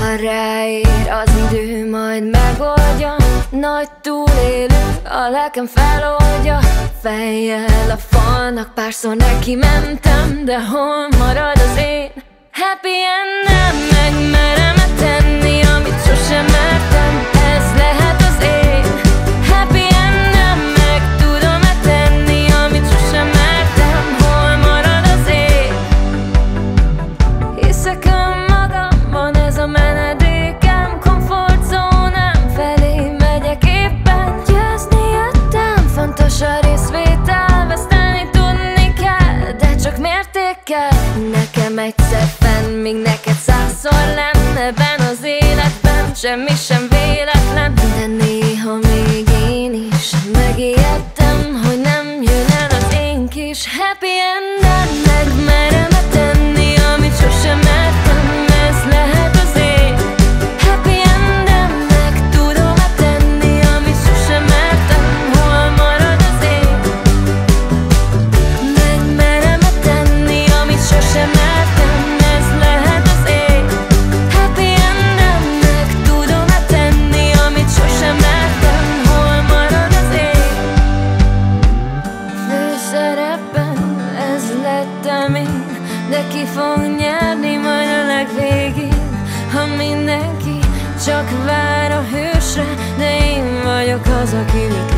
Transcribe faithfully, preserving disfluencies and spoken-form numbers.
Ha ráér az idő, majd megoldja. Nagy túlélő, a lelkem feloldja. Fejjel a falnak párszor neki mentem, de hol marad az én happy end-em? Megmerem-e tenni, amit sosem mertem? Ez lehet az én happy end-em. Meg tudom-e tenni, amit sosem mertem? Hol marad az én? Hiszek önmagamban, ez a menedékem, komfortzónám felé megyek éppen. Győzni jöttem, fontos a részvétel, veszteni tudni kell, de csak mértékkel. Nekem egyszer fenn, míg neked százszor lenne. Ebben az életben semmi sem véletlen, de néha még én is megijedtem, hogy nem jön el az én kis happy end-em. Megmerem-e tenni, amit sosem mertem? Ez lehet az én happy end-em. Meg tudom-e tenni, amit sosem mertem? Hol marad az én? Megmerem-e tenni, amit sosem mertem? Ez lehet az én happy end-em. Meg tudom-e tenni, amit sosem mertem? Hol marad az én? Főszerepben ez lettem én, de ki fog nyerni majd a legvégén? Ha mindenki csak vár a hősre, de én vagyok az, aki